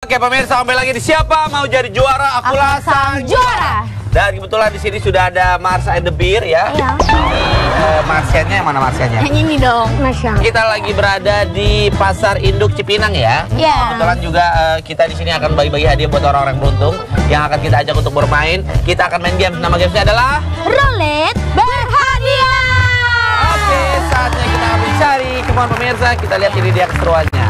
Oke pemirsa, kembali lagi di Siapa Mau Jadi Juara, Akulah Sang Juara. Dan kebetulan di sini sudah ada Marsha and the Beer ya. Iya. Marsiannya yang mana Marsiannya? Yang ini dong, Masya. Kita lagi berada di Pasar Induk Cipinang ya. Iya. Kebetulan juga kita di sini akan bagi-bagi hadiah buat orang-orang beruntung yang akan kita ajak untuk bermain. Kita akan main game. Nama gamesnya adalah Roulette berhadiah. Oke, saatnya kita akan mencari. Kemauan pemirsa, kita lihat ini dia keseruannya.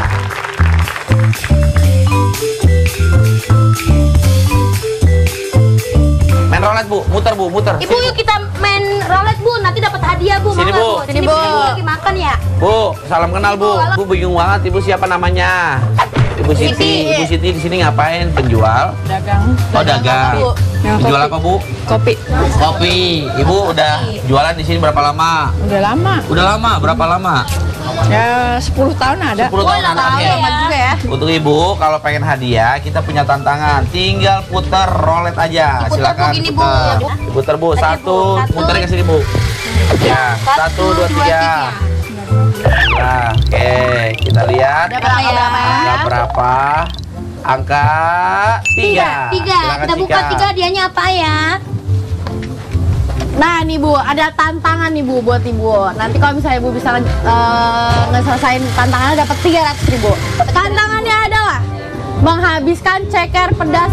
Main roulette Bu, muter Bu, muter. Ibu yuk kita main roulette Bu, nanti dapat hadiah Bu. Sini, Mau nggak, Bu. Sini Bu. Ibu lagi makan ya. Bu, salam kenal Bu. Bu bingung banget Ibu siapa namanya? Ibu Siti. Ibu Siti di sini ngapain? Penjual? Dagang. Oh, dagang. Penjual apa Bu? Kopi. Kopi. Ibu udah jualan di sini berapa lama? Udah lama. Udah lama, berapa lama? Ya 10 tahun ada. 10 tahun ada ya. juga ya. Untuk Ibu, kalau pengen hadiah, kita punya tantangan. Tinggal puter roulette aja. Puter, Silakan Bu, gini, Bu. puter. Puter Bu, satu. Puternya ke sini Bu. Ya, 1, 2, 3. Nah, oke, kita lihat. Angka berapa? Angka 3. Kita buka 3, hadiahnya apa ya? Nah nih Bu, ada tantangan nih Bu buat Ibu. Nanti kalau misalnya Ibu bisa ngeselesain tantangannya dapat 300.000. Tantangannya adalah menghabiskan ceker pedas.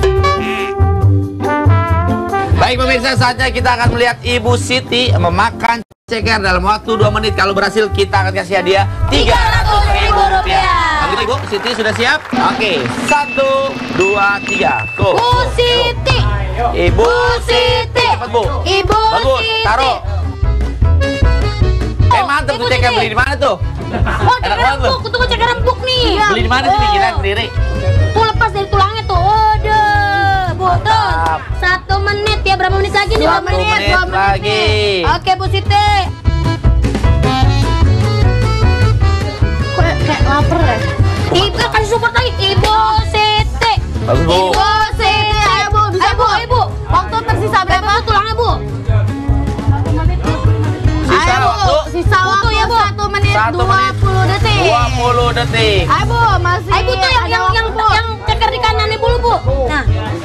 Baik pemirsa, saatnya kita akan melihat Ibu Siti memakan ceker dalam waktu 2 menit. Kalau berhasil kita akan kasih hadiah 300.000 rupiah. Oke Ibu, Siti sudah siap? Oke, 1, 2, 3. Go. Bu Siti. Ibu Siti. Cepat Bu. Ibu Bagus, Siti. taruh. Mantap tuh, Ibu ceker Siti. beli di mana tuh? Oh, ceker empuk. Tunggu ceker empuk nih. Beli di mana sih bikinan sendiri? Tuh lepas dari tulangnya tuh. Waduh. Bu, terus 1 menit ya. Berapa menit lagi nih? 2 menit lagi. Oke Bu Siti. Kok kayak lapar ya? Ibu kasih support lagi. Ibu Siti. Bagus Bu. Ibu Siti. Ayo Bu, bisa Bu. Ayo Bu. Waktu tersisa berapa? Berapa tulangnya Bu? Sisa Ayo Bu, waktu sisa waktu ya, Bu. 1 menit 1 menit 20 detik. 20 detik. Ayo Bu, masih Ayo Bu tuh yang ada waktu, Bu. ceker di kanannya dulu Bu. Nah,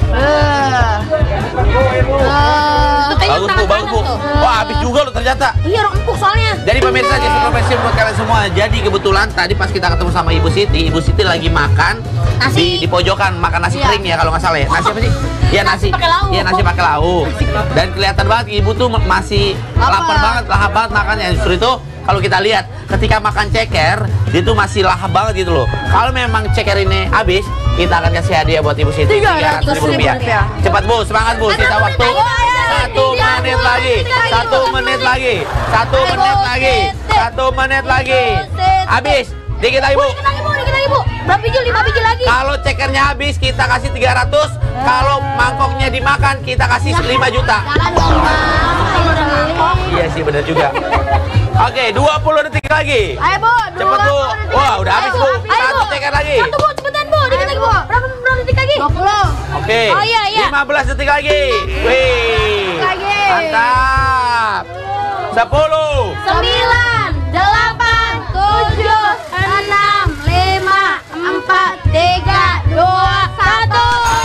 Bagus Bu, bagus Bu. Wah, habis juga lo ternyata. iya orang empuk soalnya. Jadi pemirsa, jadi profesi buat kalian semua. Jadi kebetulan tadi pas kita ketemu sama Ibu Siti lagi makan Nasi. di pojokan, makan nasi Iya. kering ya kalau nggak salah ya. Nasi apa sih? Iya nasi. pakai lauk. Iya nasi pakai lauk. Dan kelihatan banget Ibu tuh masih lapar banget, lahap banget makannya. Justru itu kalau kita lihat ketika makan ceker, dia tuh masih lahap banget gitu loh. Kalau memang ceker ini habis, kita akan kasih hadiah buat Ibu Siti 300.000 rupiah. Cepat Bu, semangat Bu, sisa waktu 1 menit lagi. 1 menit lagi. 1 menit lagi. 1 menit lagi. Habis. Dikit lagi Bu. Dikit lagi Bu. Berapa biji? 5 biji lagi. Kalau cekernya habis kita kasih 300. Kalau mangkoknya dimakan kita kasih 5 juta. Jangan dong Bang. Kalau udah mangkok. Iya sih benar juga. Oke, 20 detik lagi. Ayo Bu, Cepet Bu. Wah, udah habis Bu. Ayo, Bu. 1 ceker lagi. 1 Bu, cepetan Bu. Dikit lagi Bu. Berapa detik lagi? 20. Oke. Oh, iya. 15 detik lagi. Wih. Lagi. Mantap. 10. 9, 8, 7, 6, 5, 4, 3, 2, 1.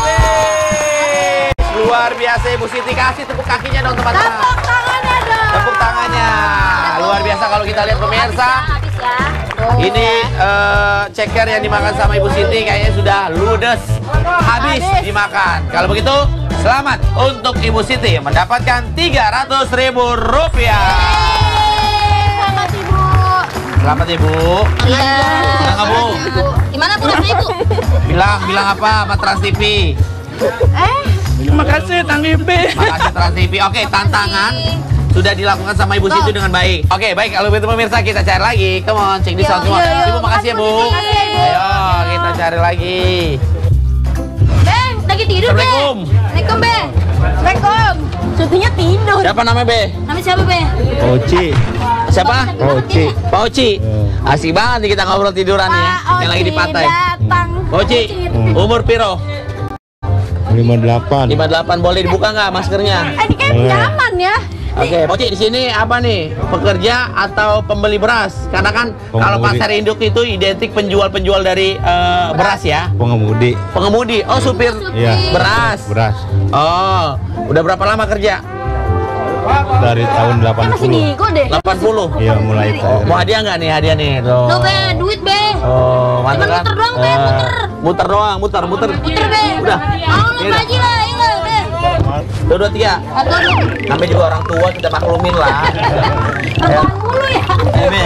Luar biasa Ibu Siti, kasih tepuk kakinya dong teman-teman. Tepuk tangannya dong. Tepuk tangannya. Luar biasa kalau kita lihat pemirsa. Habis ya. Ini ceker yang dimakan sama Ibu Siti kayaknya sudah ludes, habis dimakan. Kalau begitu, selamat untuk Ibu Siti mendapatkan 300.000 rupiah. Selamat Ibu. Selamat Ibu. Iya. Bilang apa, Bu? Gimana Bu rasanya Bu? Bilang apa sama Trans TV? Terima kasih Tang Ipe. Makasih Trans TV. Oke, tantangan sudah dilakukan sama Ibu Siti dengan baik. Oke, baik. Kalau begitu pemirsa kita cari lagi. Come on, cek di sound semua. Ibu makasih ya Bu. Ayo kita cari lagi. Bang, lagi tidur Bang. Assalamualaikum. Assalamualaikum Bang. Assalamualaikum. Syutingnya tidur. Siapa namanya Be? Namanya siapa Bang? Oci. Siapa? Oci. Pak Oci. Asik banget nih kita ngobrol tiduran ya. Yang lagi di pantai. datang. Pak Oci, umur piro? 58. 58. Boleh dibuka nggak maskernya? Ini kan nyaman ya. Oke, Poci di sini apa nih? Pekerja atau pembeli beras? Karena kan kalau pasar induk itu identik penjual-penjual dari beras ya. Pengemudi. Pengemudi. Oh, supir beras. Beras. Oh, udah berapa lama kerja? Dari tahun 80. 80. Iya, mulai itu. Oh, mau hadiah nggak nih? Hadiah nih. Tuh. Lo be, duit be. Oh, mantap kan? Muter doang be, muter. Muter doang, muter. Muter be. Udah. Mau lo baji lah, ini be. 2, 2, 3. Sampai juga orang tua kita maklumin lah. Terbang mulu ya. Be.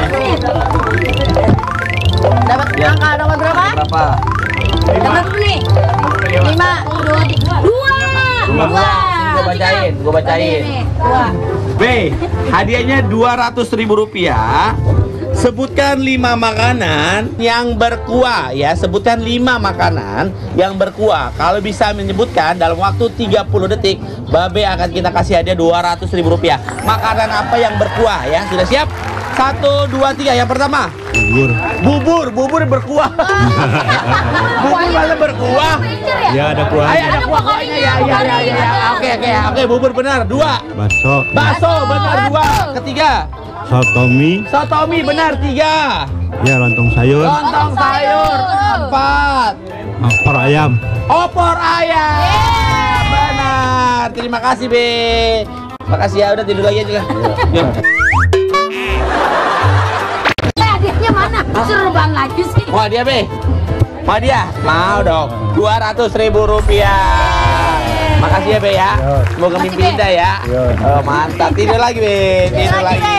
Dapat angka nomor berapa? Berapa? Dapat nih. 5, 2, 2. Gue bacain. B, hadiahnya Rp200.000. Sebutkan 5 makanan yang berkuah ya. Sebutkan 5 makanan yang berkuah. Kalau bisa menyebutkan dalam waktu 30 detik, Babe akan kita kasih hadiah Rp200.000. Makanan apa yang berkuah ya? Sudah siap? 1, 2, 3. Yang pertama. Bubur berkuah. Bubur malah berkuah. Ya, ada kuah. Ayo, ada kuahnya ya. Oke, bubur benar. 2. Bakso benar. 2. Ketiga. Sotomi benar. 3. Ya, lontong sayur. Lontong sayur. 4. Opor ayam. Opor ayam. Benar. Terima kasih, Be. Makasih ya, udah tidur lagi aja lah. Hadiahnya mana? Serban lagi sih. Mau hadiah, Be? Mau hadiah? Mau dong. Rp200.000. Makasih ya, Be ya. Semoga mimpi indah ya. Oh, mantap. Tidur lagi, Be. Tidur lagi.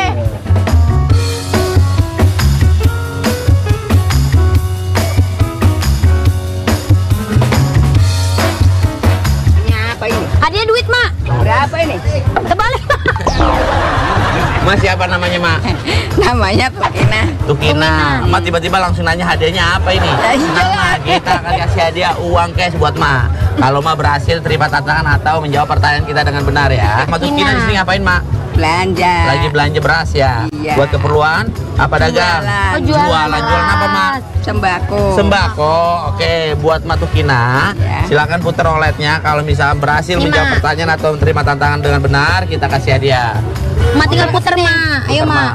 Hadiah duit, Mak. Berapa ini? Terbalik. Mas siapa namanya, Mak? Namanya Tukina. Tukina. Mak tiba-tiba langsung nanya hadiahnya apa ini? Tenang, Mak, kita akan kasih hadiah uang cash buat Mak. Kalau Mak berhasil terima tantangan atau menjawab pertanyaan kita dengan benar ya. Mak Tukina di sini ngapain, Mak? Belanja. Lagi belanja beras ya. Iya. Buat keperluan apa dagang? Jualan apa, Mak? Sembako. Oke, buat Mak Tukina. Ya. Silakan putar roletnya. Kalau misalkan berhasil menjawab pertanyaan atau menerima tantangan dengan benar, kita kasih hadiah. Mak tinggal puter, Mak. Ayo, Mak.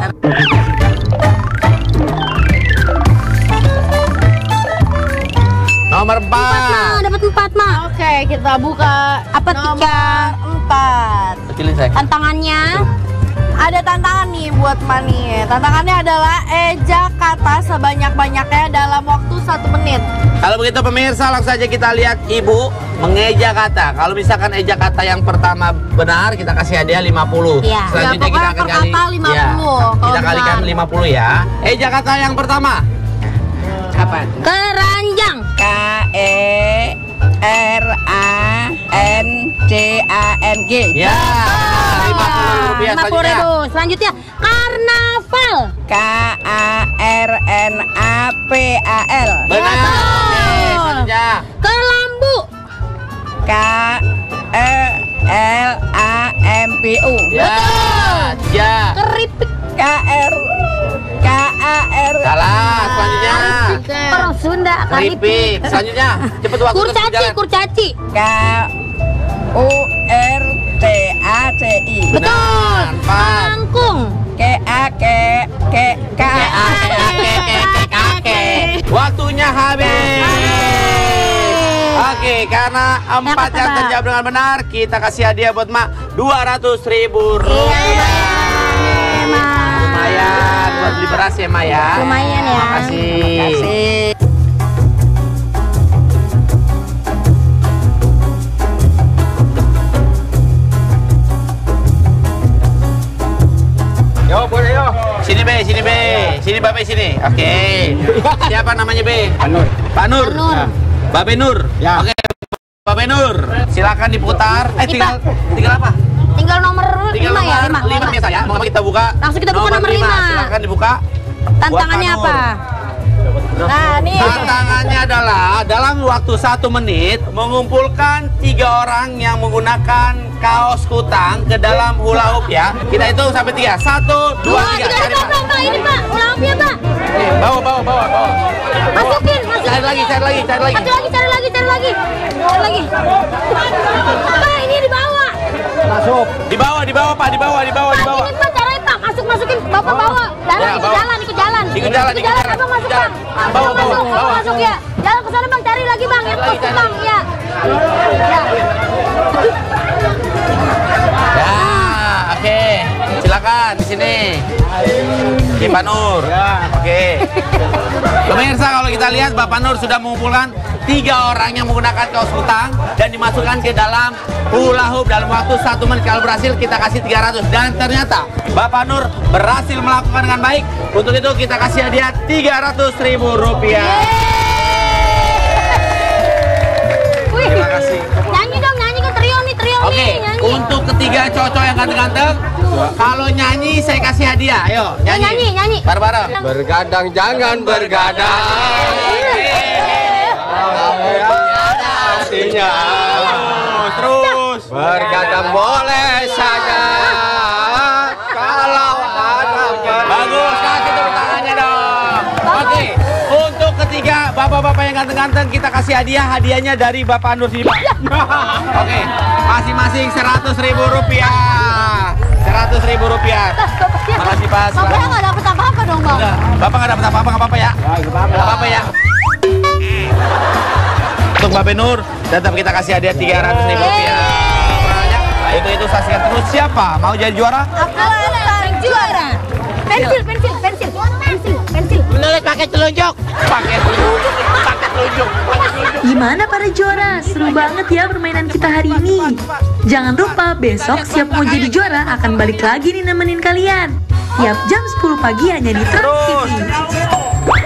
Nomor 4. Dapat 4, Mak. Oke, kita buka Apa nomor 3? 4. Kecilin saya. Tantangannya Ada tantangan nih buat Mani. Tantangannya adalah eja kata sebanyak-banyaknya dalam waktu 1 menit. Kalau begitu pemirsa, langsung saja kita lihat Ibu mengeja kata. Kalau misalkan eja kata yang pertama benar, kita kasih hadiah 50. Iya. Selanjutnya Ya, kita pokoknya akan per kali kata 50. Ya, Kalau kita kalikan benar. 50 ya. Eja kata yang pertama. Apa? keranjang. KERANCANG. Ya. Rp50 selanjutnya. 50.000. Selanjutnya karnaval. KARNAPAL. Benar. Oke, selanjutnya. Kelambu. KELAMPU. Ya. Ya. Keripik. KAR. Salah. Selanjutnya. Orang Sunda. Keripik. Selanjutnya. Cepet waktu terus Kurcaci. berjalan. Kurcaci. KURTACI. Betul. 4. Kangkung. Waktunya habis. Oke, karena 4 yang terjawab dengan benar, kita kasih hadiah buat Mak Rp200.000. Lumayan buat beli beras ya, Mak ya. Lumayan ya. Makasih. Yo, boleh yo. Sini Be, sini Be. Sini Babe sini. Oke. Siapa namanya Be? Pak Nur. Nur. Babe Nur. Ya. Oke. Babe Nur. Silakan diputar. Tinggal apa? Tinggal nomor 5 Tinggal ya, nomor 5 biasa ya. Mau kita buka. Langsung kita buka nomor 5. Silakan dibuka. Tantangannya Buat Pak apa? Nur. Nah, nih. Tantangannya adalah dalam waktu 1 menit mengumpulkan 3 orang yang menggunakan kaos kutang ke dalam hula hoop ya. Kita hitung sampai 3. 1, 2, 3. Cari, Pak. Pak, ini Pak, ulang ya Pak. Bawa. Masukin. Cari lagi. Cari lagi. Cari lagi. Pak, ini di bawah. Masuk. Di bawah Pak, di bawah. Ini Pak caranya Pak, masukin Bapak bawa. Ya, bawa. Ikut jalan. Ikut jalan. Abang masuk Jalan. Bang. Bawa. Abang masuk ya. Jalan ke sana Bang, cari lagi Bang. Yang Lagi, kosong cari Bang, ya. Ya, oke. Silakan di sini. Di Pak Nur. Oke. Pemirsa, kalau kita lihat Bapak Nur sudah mengumpulkan 3 orang yang menggunakan kaos kutang dan dimasukkan ke dalam hula hoop dalam waktu 1 menit. Kalau berhasil kita kasih 300 dan ternyata Bapak Nur berhasil melakukan dengan baik. Untuk itu kita kasih hadiah 300.000 rupiah. Wih. Terima kasih. Nyanyi dong, nyanyi ke trio nih, Oke, nyanyi. untuk ketiga cowok yang ganteng-ganteng, kalau nyanyi saya kasih hadiah. Ayo, Nyanyi. Bareng-bareng. Bergadang jangan bergadang. Artinya Terus. bergadang boleh saja kalau ada Bagus, kasih tepuk tangannya dong. Oke, untuk ketiga bapak-bapak yang ganteng-ganteng kita kasih hadiah. Hadiahnya dari Bapak Nur sini, Pak. Oke, masing-masing 100.000 rupiah. 100.000 rupiah. Makasih Pak. Bapaknya nggak dapet apa-apa dong Bang. Udah, Bapak nggak dapat apa-apa, nggak apa-apa ya. Nggak apa-apa ya. Untuk Bapak Nur, tetap kita kasih hadiah 300.000 rupiah. Itu saksikan terus. Siapa mau jadi juara? Juara. Pensil. Menulis pakai telunjuk. Pakai telunjuk. Gimana para juara? Seru banget ya permainan kita hari ini. Jangan lupa besok siap mau jadi juara akan balik lagi nih nemenin kalian. Tiap jam 10 pagi hanya di Trans TV.